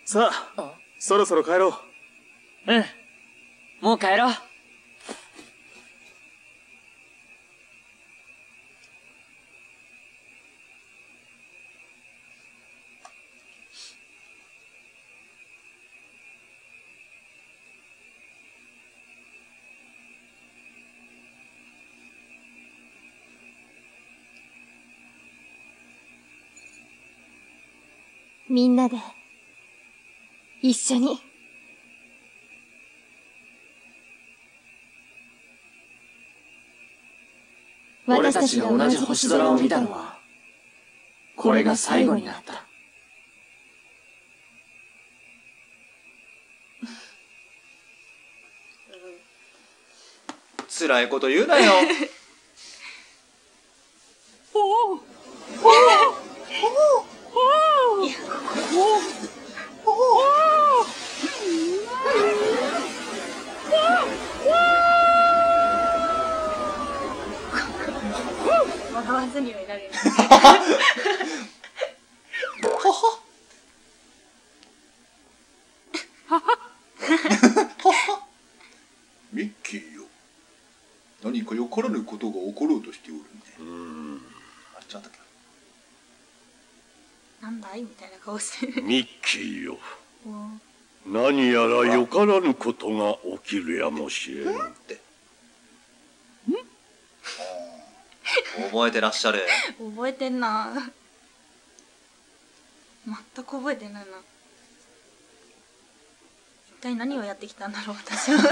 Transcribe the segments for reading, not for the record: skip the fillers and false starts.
さあ、そろそろ帰ろう。 うん。もう帰ろう。 みんなで、一緒に。 俺たちが同じ星空を見たのは、これが最後になった。 辛いこと言うなよ。 笑わずにはいられる。 ミッキーよ、何かよからぬことが起ころうとしておるね。 あれちゃったっけなんだいみたいな顔してる。 ミッキーよ、何やらよからぬことが起きるやもしれん。 覚えてらっしゃる。 覚えてんな。全く覚えてないな。一体何をやってきたんだろう、私は。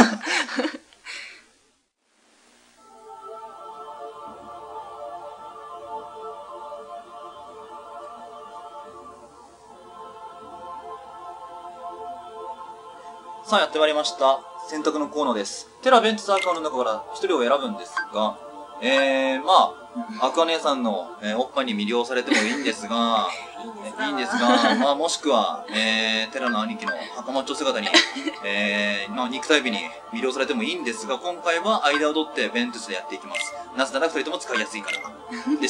さあ、やってまいりました。選択のコーナーです。テラベンツアーカーの中から一人を選ぶんですが、まあ、アクア姉さんの、おっぱいに魅了されてもいいんですが、まあ、もしくは、テラの兄貴の袴っちょ姿に、まあ、肉体美に魅了されてもいいんですが、今回は間を取ってベントゥスでやっていきます。なぜなら二人とも使いやすいからです。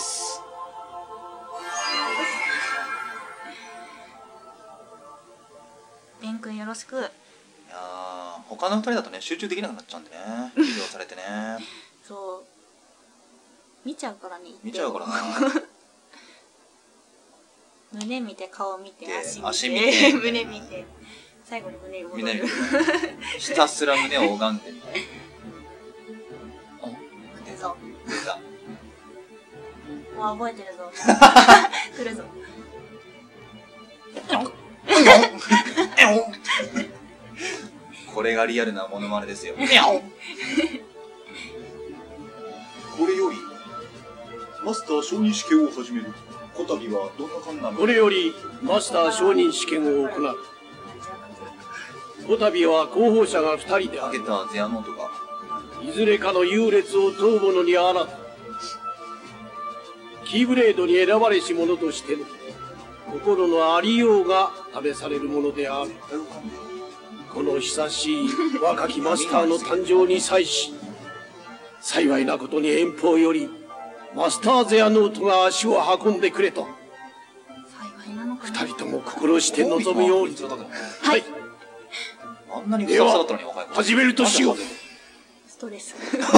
ベン君よろしく。 いやー、他の二人だとね、集中できなくなっちゃうんでね。魅了されてね。 そう。見ちゃうからね。 見ちゃうからな。 胸見て、顔見て、 足見て胸見て、最後に胸に戻る。 ひたすら胸を拝んでみたい。 出ぞ。 出た。 もう覚えてるぞ。来るぞ。 これがリアルなモノマネですよ。 これよりマスター承認試験を始める。こたびはどんな感じなの？ これよりマスター承認試験を行う。こたびは候補者が2人である。 あげたゼアノートがいずれかの優劣を問う者にあらず、キーブレードに選ばれし者としての心のありようが試されるものである。この久しい若きマスターの誕生に際し、幸いなことに遠方よりマスターゼアノートが足を運んでくれと。二人とも心して望むように。はい。 あんなにふさふさだったのに、若い子。 始めるとしよう。 ストレス。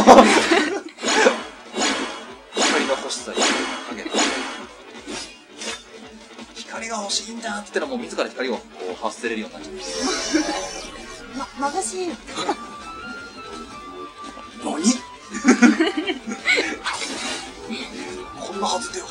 光が欲しさにかけた。光が欲しいんだって言ったらもう自ら光をこう発せれるようになっちゃう。 まぶしい。 何こんなはずでは。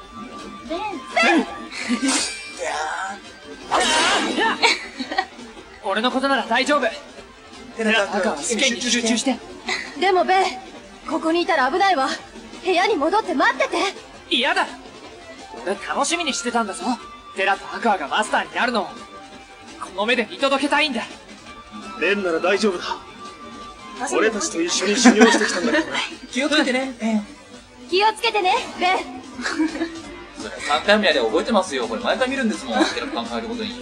俺のことなら大丈夫。テラとアカは試験に集中して。 でもベン、ここにいたら危ないわ。部屋に戻って待ってて。 嫌だ。俺楽しみにしてたんだぞ。テラとアクアがマスターになるのをこの目で見届けたいんだ。 レンなら大丈夫だ。俺たちと一緒に修行してきたんだからな。 気をつけてね。 気をつけてね、ベン。 それ3回目やで覚えてますよ。これ毎回見るんですもん。テラ考えることに。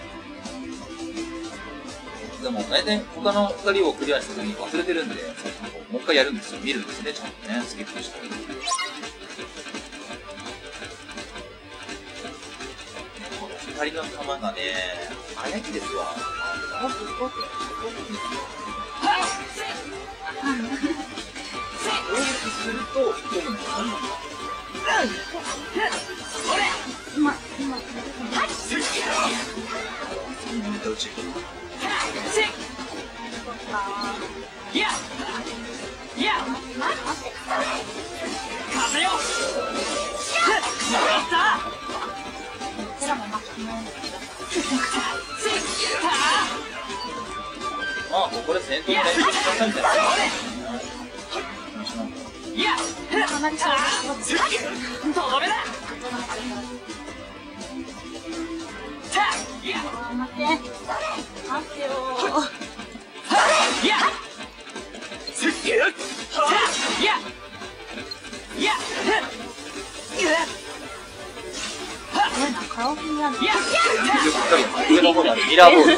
でも大体他の2人をクリアした時に忘れてるんで、もう一回やるんですよ。見るんですね、ちゃんとね。スキップして。光の玉がね、 早いですわ。すると、まあ、ここで戦闘の練習しなさいみたいな。上の方にあるミラーボール。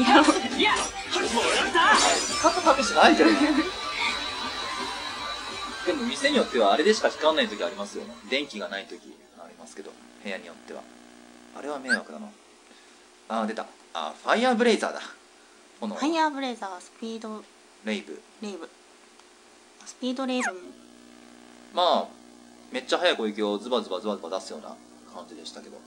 カット試しないじゃん。でも店によってはあれでしか光らない時ありますよね。電気がない時ありますけど、部屋によっては。あれは迷惑だな。あー出た。あーファイヤーブレイザーだ。このファイヤーブレイザー、スピードレイブ。 スピードレイブもまあめっちゃ速い攻撃をズバズバズバズバ出すような感じでしたけど。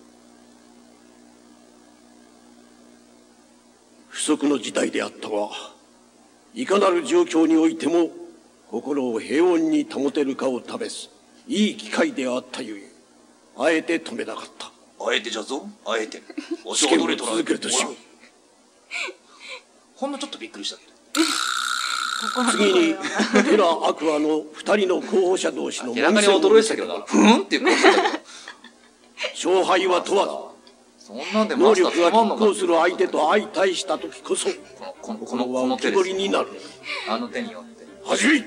不測の事態であったが、いかなる状況においても心を平穏に保てるかを試すいい機会であったゆえ、あえて止めなかった。 あえてじゃぞ、あえて。 試験を続けるとしよう。 ほんのちょっとびっくりしたけど。 次にテラ・アクアの2人の候補者同士の明らかに驚いてたけどな。ふんっていう顔してたけど。 勝敗は問わそんなんでず、能マスター力がつまんのか。 拮抗する相手と相対した時こそこ心は浮きの手です。 彫りになる。 あの手によって。 始め。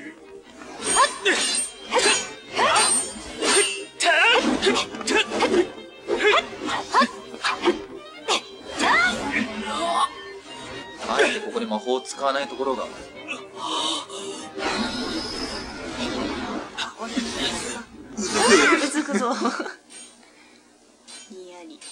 あえてここで魔法を使わないところが。 うずくぞ。にやり。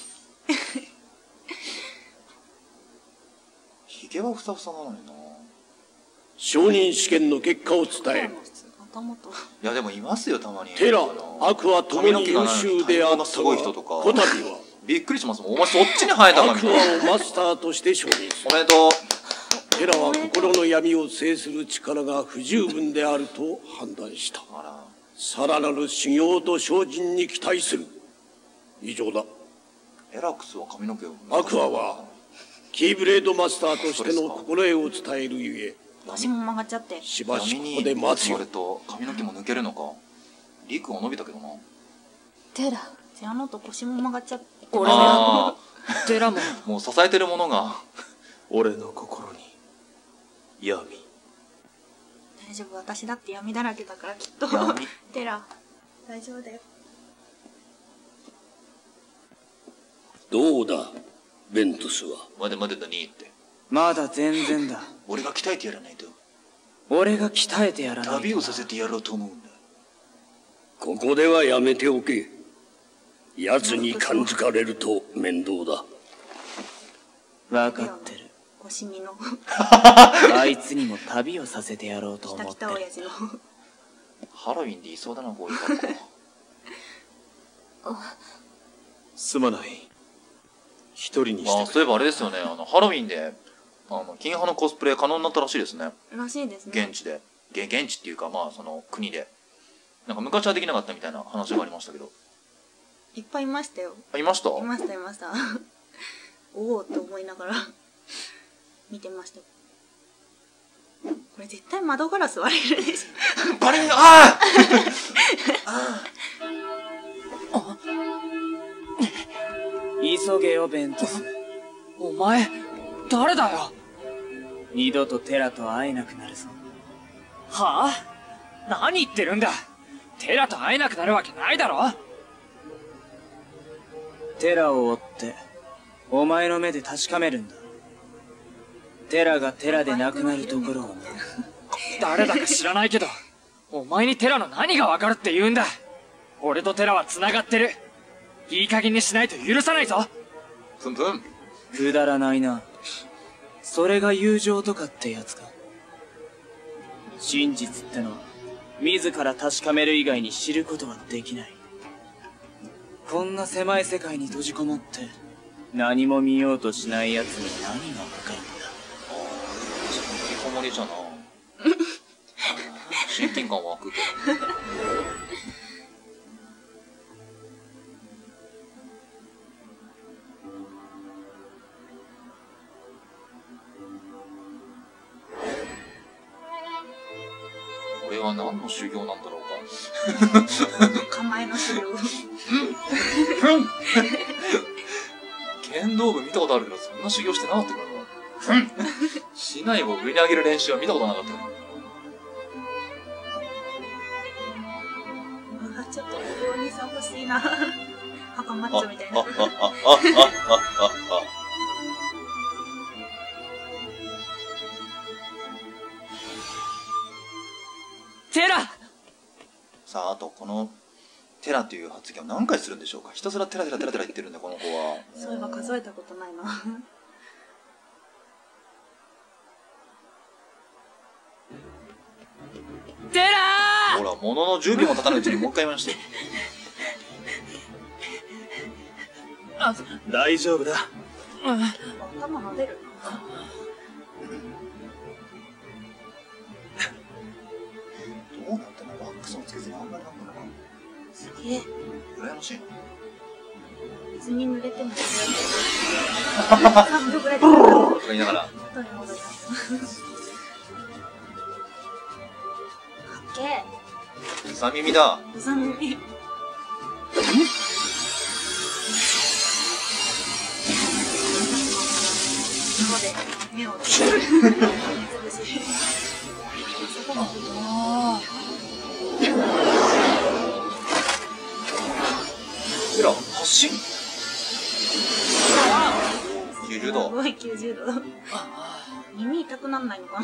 ひげはふさふさなのにな。 承認試験の結果を伝える。 頭と。 いやでもいますよたまに。 テラ、アクアともに優秀であったが、 すごい人とか。 こたびはびっくりしますもん。お前そっちに生えたかアクみたいな。 アをマスターとして承認する。 おめでとう。 テラは心の闇を制する力が不十分であると判断した。 あら。 さらなる修行と精進に期待する。以上だ。 エラクスは髪の毛を。 アクアはキーブレードマスターとしての心得を伝えるゆえ、 腰も曲がっちゃって。 しばし闇にここで待つよそれ。と髪の毛も抜けるのか。リクは伸びたけどな。 テラ、 じゃあのと腰も曲がっちゃって。 俺あもテラもあ、もう支えてるものが。 俺の心に闇。 大丈夫、私だって闇だらけだからきっと。 闇テラ、大丈夫だよ。 どうだ、ベントスは。 待て待てだにって。 まだ全然だ。 俺が鍛えてやらないと俺が鍛えてやらないと。 旅をさせてやろうと思うんだ。 ここではやめておけ。奴に感づかれると面倒だ。 分かってる。 腰みの。 あいつにも旅をさせてやろうときたき思ってる。 た親父の。 ハロウィンでいそうだなこういう格好。 すまない。一人にしてあ、そういえばあれですよね。ハロウィンで金派のコスプレ可能になったらしいですね。 らしいですね。 現地で。現地っていうかまあその国で。なんか昔はできなかったみたいな話がありましたけど。 いっぱいいましたよ。 あ、いました？ いましたいました。おおと思いながら見てました。これ絶対窓ガラス割れるでしょ。 バレンあ急げよ、ベントス。お前、誰だよ。二度とテラと会えなくなるぞ。はあ？何言ってるんだ。テラと会えなくなるわけないだろ。テラを追って、お前の目で確かめるんだ。テラがテラでなくなるところをな。誰だか知らないけど、お前にテラの何がわかるって言うんだ。俺とテラは繋がってる。いい加減にしないと許さないぞ。 プンプン。 くだらないな。 それが友情とかってやつか。真実ってのは自ら確かめる以外に知ることはできない。こんな狭い世界に閉じこもって何も見ようとしない奴に何がわかるんだ。 引きこもりじゃな。親近感湧くけど。これは何の修行なんだろうか。 構えの修行。 剣道部見たことあるけど、そんな修行してなかったからな。竹刀を上に上げる練習は見たことなかった。 ちょっとお兄さん欲しいな。赤マッチョみたいな。 テラ！ さあ、あとこのテラという発言を何回するんでしょうか。ひたすらテラテラテラテラ言ってるんで、この子は。 そういえば数えたことないな。 テラー！ ほら、ものの10秒も経たないうちにもう一回言いまして。 大丈夫だ。 頭撫でる。 どうなってんの？ワックスもつけずにあんまりなんだろうな。 すげえ。 羨ましいな。 水に濡れても3秒ぐらいで言いながら。 元に戻ります。かっけうさ耳だ。 ー。うさ耳。目をつぶし。そこも。 テラ、発進90度。 すごい90度。耳痛くなんないのかな。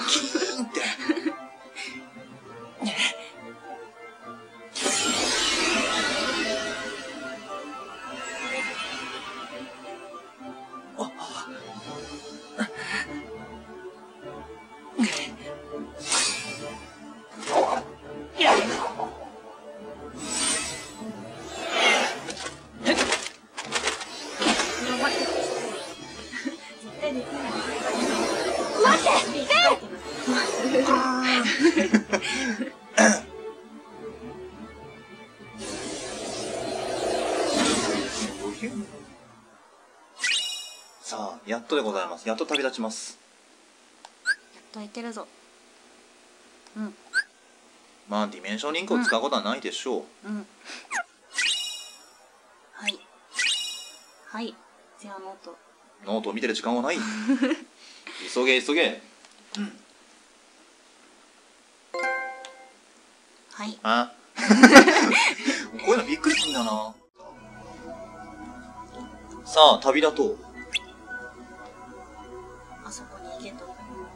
さあ、やっとでございます。やっと旅立ちます。 やっといてるぞ。うん。 まあ、ディメンションリンクを使うことはないでしょう。 うん。はい。はい。じゃあノート。 ノートを見てる時間はない。急げ急げ。 はい。 あこういうのびっくりするんだよな。さあ、旅立とう。 あそこに行けと。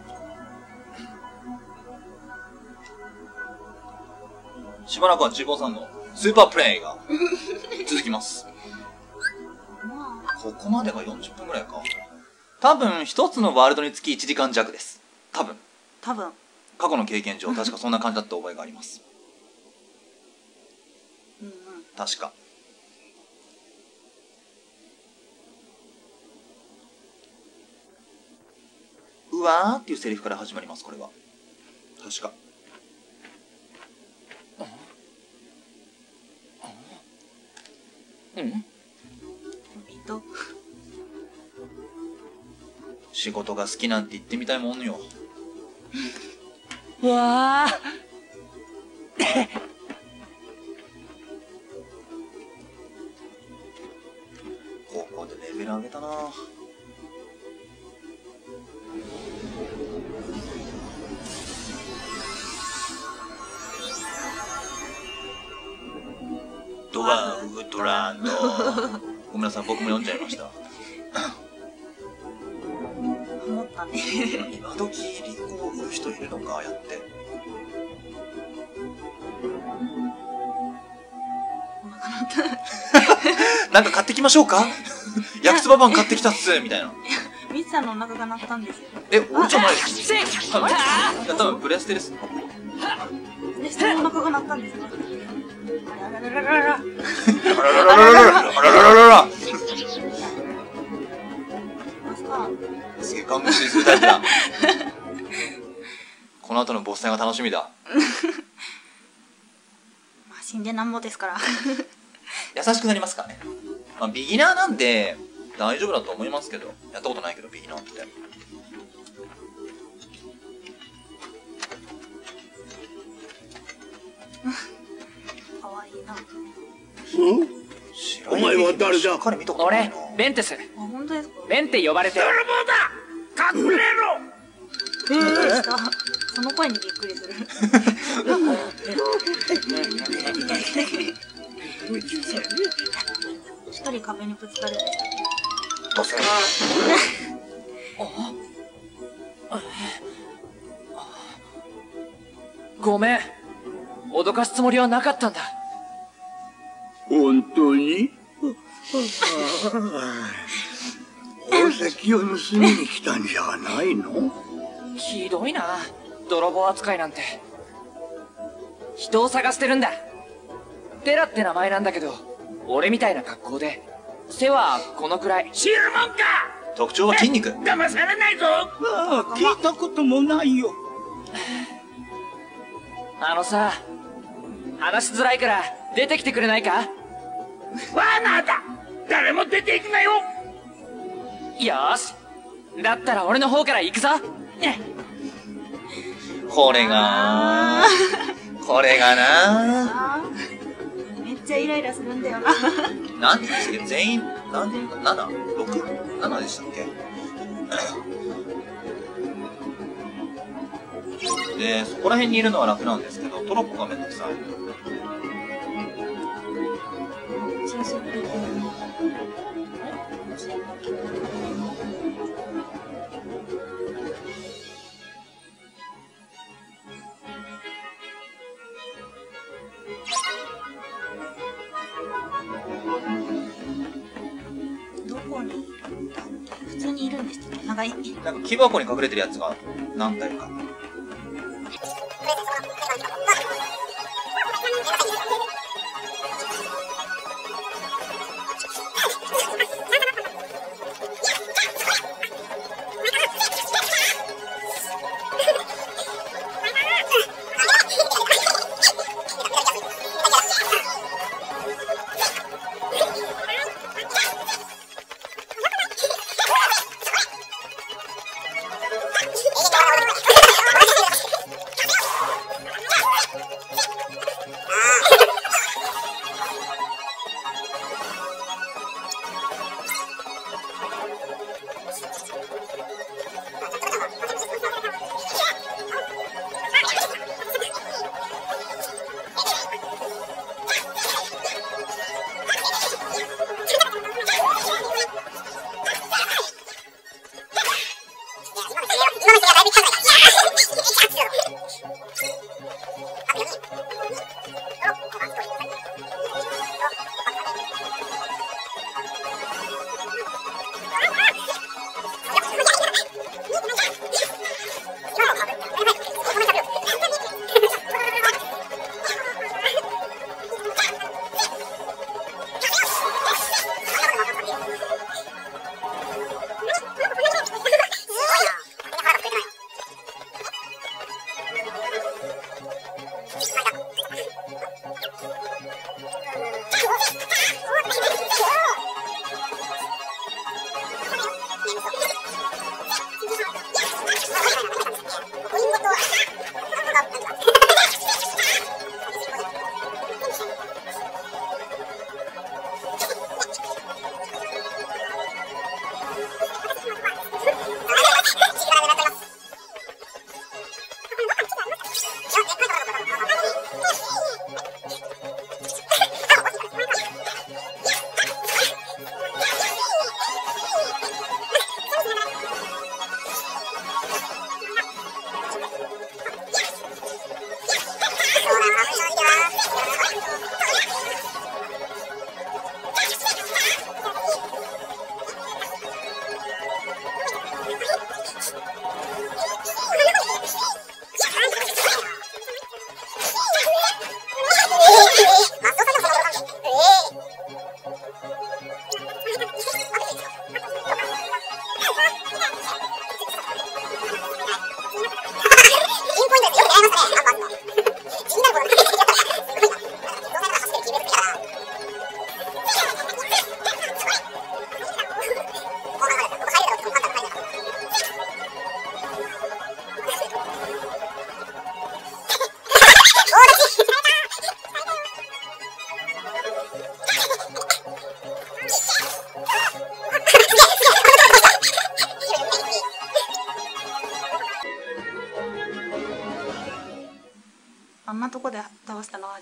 しばらくは中坊さんのスーパープレイが続きます。 まあ、 ここまでが40分ぐらいか。多分一つのワールドにつき1時間弱です。多分過去の経験上確かそんな感じだった覚えがあります。 うんうん。 確か。うわーっていうセリフから始まります。これは確か。仕事が好きなんて言ってみたいもんよ。 うわあここでレベル上げたな。ドワーフトランド。ごめんなさい、僕も読んじゃいました。 思ったね。 今時リンゴを売る人いるのか、やって。なんか買ってきましょうか。焼きそばパン買ってきたっすみたいな。 ミツさんのお腹が鳴ったんですよ。 俺じゃないです。多分プレステです。 プレステのお腹が鳴ったんですよ。あらららららら。 すげえガン無視するタイプだ。この後のボス戦が楽しみだ。 まあ死んでなんぼですから。 優しくなりますからね。まあビギナーなんで大丈夫だと思いますけど、やったことないけどビギナーって。 かわいいな。 お前は誰だ？ 俺、ベンテス。 あ、本当ですか？ ベンって呼ばれてる。 隠れろ！ びっくりした。その声にびっくりする。一人壁にぶつかる。 ごめん。脅かすつもりはなかったんだ。 本当に？宝石を盗みに来たんじゃないの？ ひどいな、泥棒扱いなんて。人を探してるんだ。テラって名前なんだけど、俺みたいな格好で背はこのくらい。 知るもんか。 特徴は筋肉。 騙されないぞ。 ああ、聞いたこともないよ。 あのさ、話しづらいから出てきてくれないか？ 罠だ。誰も出ていくなよ。 よーし、だったら俺の方から行くぞ。 これがな。 あー、めっちゃイライラするんだよな。 何人でしたっけ？全員何人か 7？6？7 でしたっけ？で、そこら辺にいるのは楽なんですけど、トロッコがめんどくさい。 どこに？普通にいるんですけど、なんか木箱に隠れてるやつが何体か。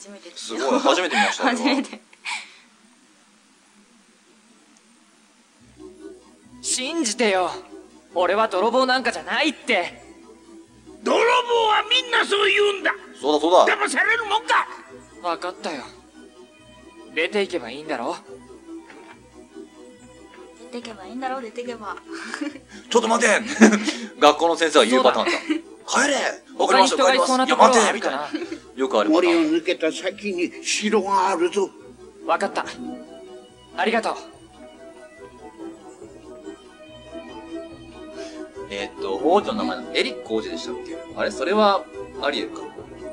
初めてすごい、初めて見ましたよ。 初めて。 信じてよ。俺は泥棒なんかじゃないって。 泥棒はみんなそう言うんだ。 そうだそうだ。 騙されるもんか。 分かったよ。出ていけばいいんだろ。 出てけばいいんだろう、出てけば。 ちょっと待て学校の先生は言うパターンだ。帰れ、わかりました、帰ります。いや、待てみたいな。よくあるパタ森をーン。 抜けた先に城があるぞ。 分かった。ありがとう。 王子の名前、エリック王子でしたっけ？あれ、それは、アリエルか。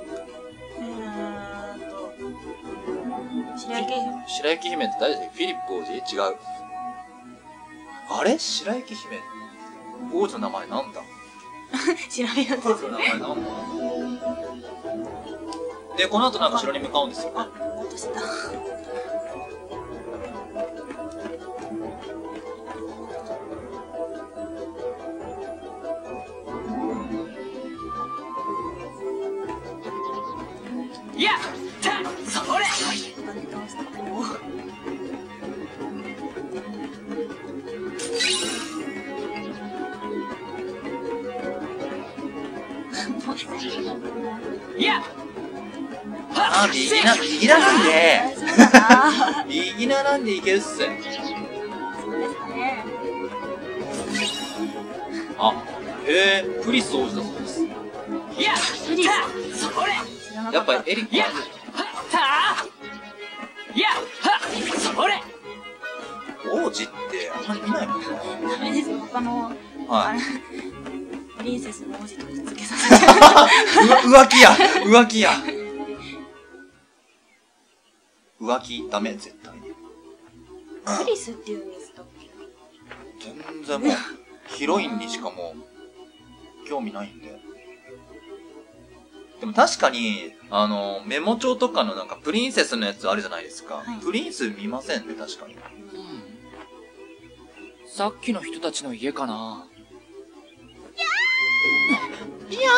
白雪姫。 白雪姫って誰だっけ？フィリップ王子？違う。あれ？白雪姫王子の名前なんだ？ 調べようと王子の名前なんだ？で、この後なんか城に向かうんですよね。 落とした。 いや、それ。いや。 あ、右並んで。右並んでいけるっす。 そうですかね。 あ、プリス王子だそうです。 いや、 プリス。 それ。 やっぱエリック。 いや、いや、それ。 王子ってあんまり見ないもんね。 ダメですよ、他の。 はい。 プリンセスの王子とくっつけさせて。 浮気や、浮気や。浮気ダメ、絶対に。 プリスって言うんですか？ 全然もう、ヒロインにしかもう、興味ないんで。でも確かに、メモ帳とかのなんかプリンセスのやつあるじゃないですか。はい、プリンス見ませんね、確かに。 さっきの人たちの家かな。 いや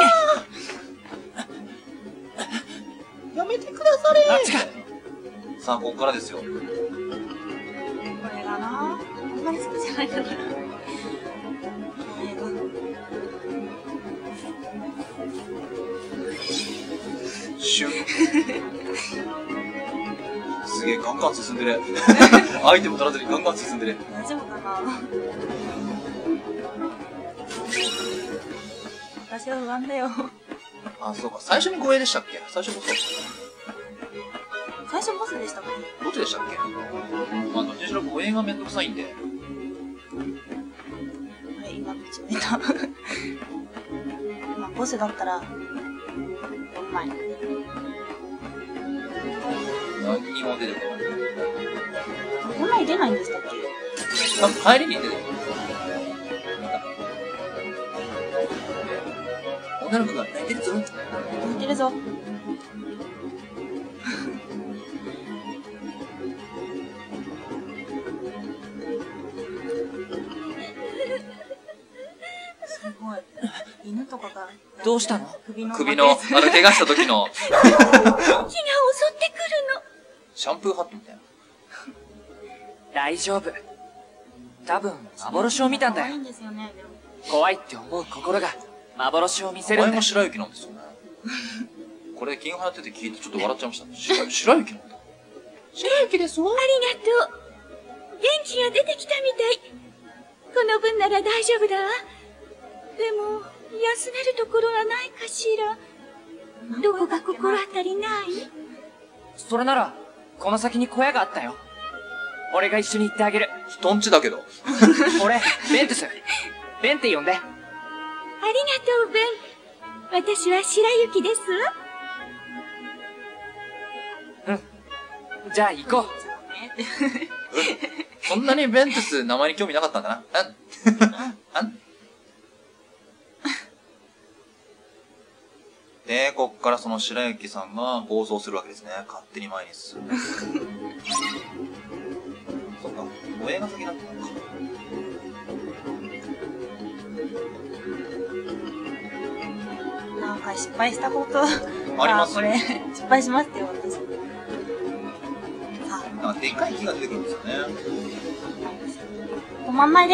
ーやめてくだされー。さあ、ここからですよ。 これがな、あんまり好きじゃないから。 シュン。すげえ、ガンガン進んでる。アイテム取らずにガンガン進んでる。 大丈夫かな。私は不安だよ。 あ、そうか。最初に護衛でしたっけ？最初ボス。 最初ボスでしたっけ？ どっちでしたっけ？まあ、どっちにしろ護衛がめんどくさいんで。 あれ、今、決めた。まあ、ボスだったら、4枚。 何にも出てこない。 4枚出ないんでしたっけ？ 多分帰りに出てくる。女の子が泣いてるぞ。 泣いてるぞ。すごい。犬とかが。 どうしたの？ 首の怪我した時の。 気が襲ってくるの。 シャンプーハットみたいな。 大丈夫。多分、幻を見たんだよ。怖いって思う心が、幻を見せるんだ。 お前も白雪なんですよね。これ、金派やってて聞いてちょっと笑っちゃいました。白雪なんだ。 白雪ですわ。ありがとう。元気が出てきたみたい。この分なら大丈夫だわ。でも、休めるところはないかしら。どこか心当たりない？ それなら、この先に小屋があったよ。俺が一緒に行ってあげる。 人んちだけど。 俺、ベントゥス。ベンって呼んで。 ありがとう、ベン。私は白雪ですわ。うん。じゃあ行こう。 そんなにベントゥス名前に興味なかったんだな。で、こっからその白雪さんが暴走するわけですね。勝手に前に進む。そっか、護衛が先だったのか。 なんか失敗したことありますこれ、失敗しますってよ。 でっかい木が出てくるんですよね。 止まんないで。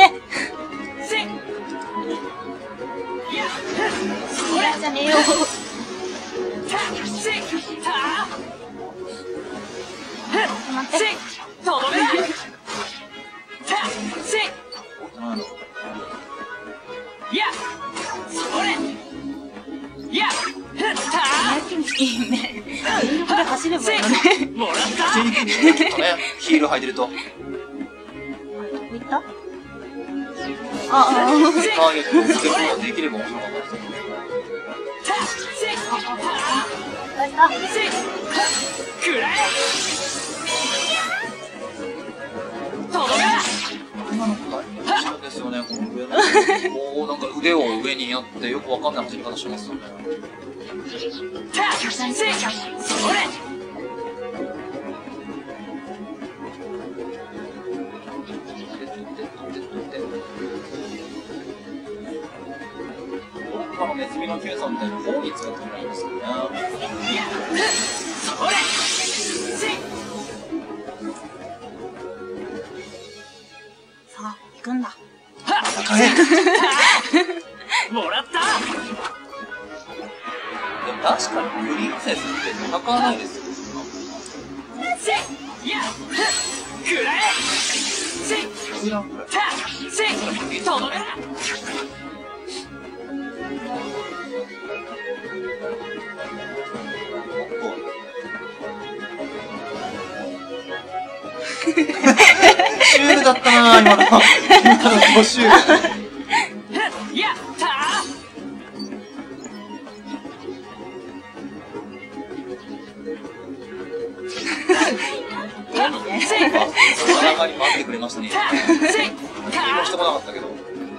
じゃねえよ。待って。いいね。全力で走ればいいのね。 ヒール履いてると。 どこ行った？ ターゲットをつけることができれば面白かったですけど。今の子大変なんですよね、この上の。こうなんか腕を上にやってよくわかんない走り方してますよね。他のネズミのキュウさんみたいに頬に使ってもらいますよね。 さあ、行くんだ。 もらった。 でも確かにプリンセスって戦わないですよ。シュールだったなぁ、今の。今のシュール。 やった上がり待ってくれましたね。何もしてこなかったけど。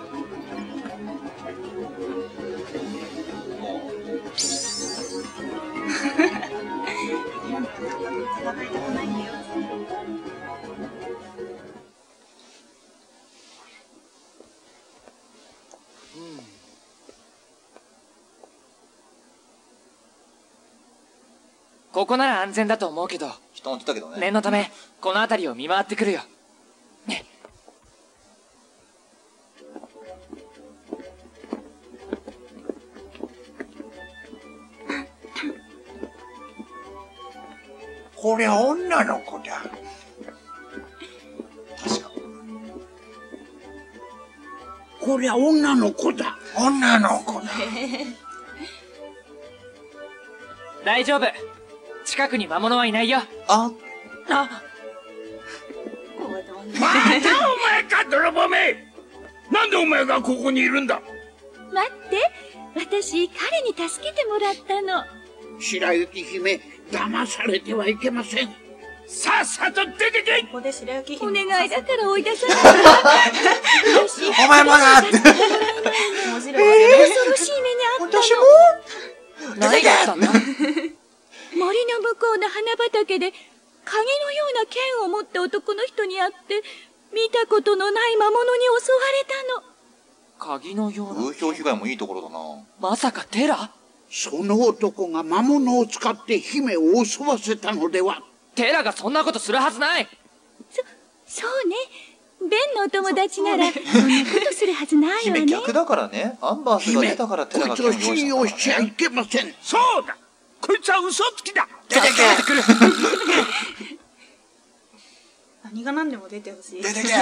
ここなら安全だと思うけど、 人乗ってたけどね。 念のためこの辺りを見回ってくるよ。ね。 こりゃ女の子だ。 確か。 こりゃ女の子だ。女の子だ。 大丈夫。近くに魔物はいないよ。 あ、 またお前か、泥棒め！なんでお前がここにいるんだ？ 待って、私彼に助けてもらったの。 白雪姫、騙されてはいけません。さっさと出てけ！ ここで白雪お姫。 願いだから追い出さないで。 お前まだって。 面白い。 恐ろしい目にあったの。 何があったんだ。 森の向こうの花畑で影のような剣を持った男の人に会って見たことのない魔物に襲われたの。 鍵のような。 風評被害もいいところだな。 まさかテラ？ その男が魔物を使って姫を襲わせたのでは？ テラがそんなことするはずない。 そうね。ベンのお友達ならそんなことするはずないわね。 姫逆だからね。アンバースが出たからテラが剣を用意したんだからね。 こいつを信用しちゃいけません。そうだ。こいつは嘘つきだ。 出てけ。 何が何でも出てほしい。 出てけ。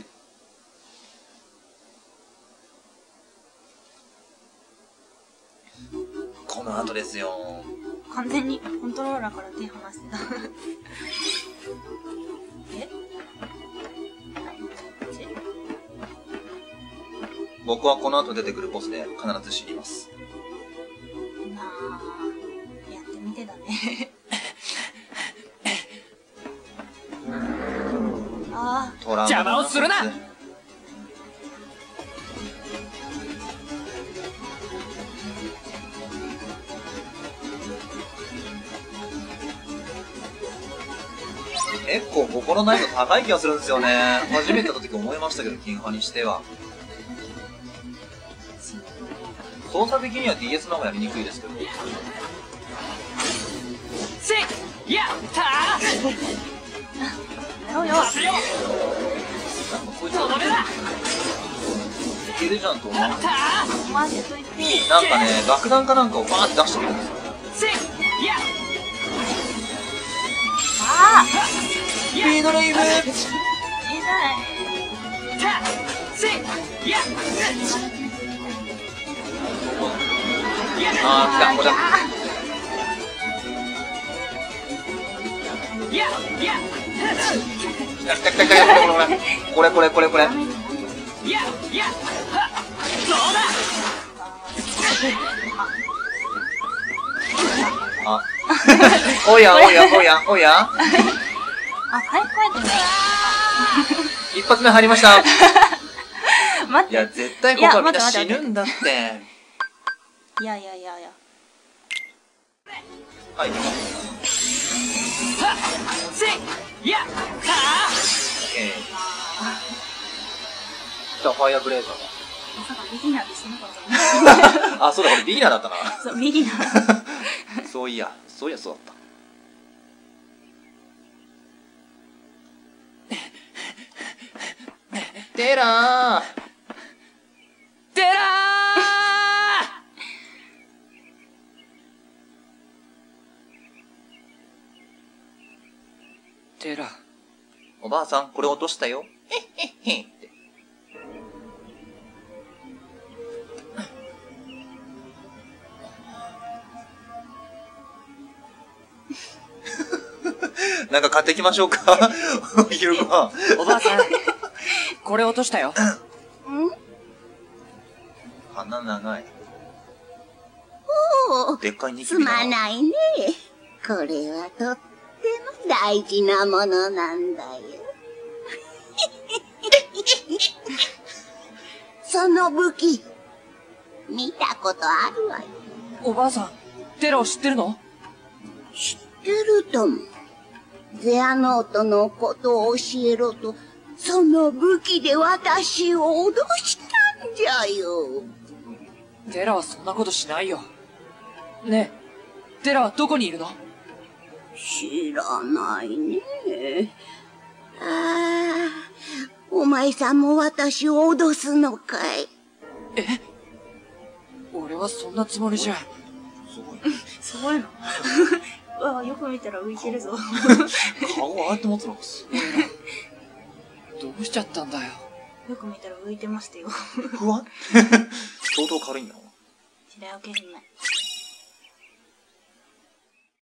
この後ですよ。 完全にコントローラーから手離してた。 僕はこの後出てくるボスで必ず死にます。 なあ、やってみてだね。ああ、 邪魔をするな。 結構心難易度高い気がするんですよね。初めての時思いましたけど、金派にしては。操作的には DS の方がやりにくいですけど。 やったー。 よよ。 こいつはいけるじゃんと思う。 マジと言って。 なんかね、爆弾かなんかをバーって出してくるんですよ。 ああ。 スピードレイブ。 痛い。 あー、来た、これだ。来た来た来た来た、これ。あ、おや。 あ、早く帰ってね。 一発目入りました。 待って。 いや、絶対ここはみんな死ぬんだって。 いや。 はい。じゃあ、ファイアブレーザーだ。 まさかビギナーで死ぬことあ、そうだ、これビギナーだったな。 そう、ビギナー。 そうだった。テラーテラ。 おばあさん、これ落としたよ。へっへっへって。なんか買ってきましょうか。お昼ご飯。 おばあさん、これ落としたよ。 鼻長い。 おお、 でっかいニキすビだまないね。これはとっても大事なものなんだよ。その武器、見たことあるわよ。 おばあさん、テラを知ってるの？ 知ってるとも。ゼアノートのことを教えろと、その武器で私を脅したんじゃよ。 テラはそんなことしないよ。ねえ、テラはどこにいるの？ 知らないね。ああ、お前さんも私を脅すのかい。 え？俺はそんなつもりじゃ。 すごいの。うわ、よく見たら浮いてるぞ。 顔をああやって持つのがすごいな。 どうしちゃったんだよ。 よく見たら浮いてましたよ。 不安相当軽いんだな。 白よけ姫。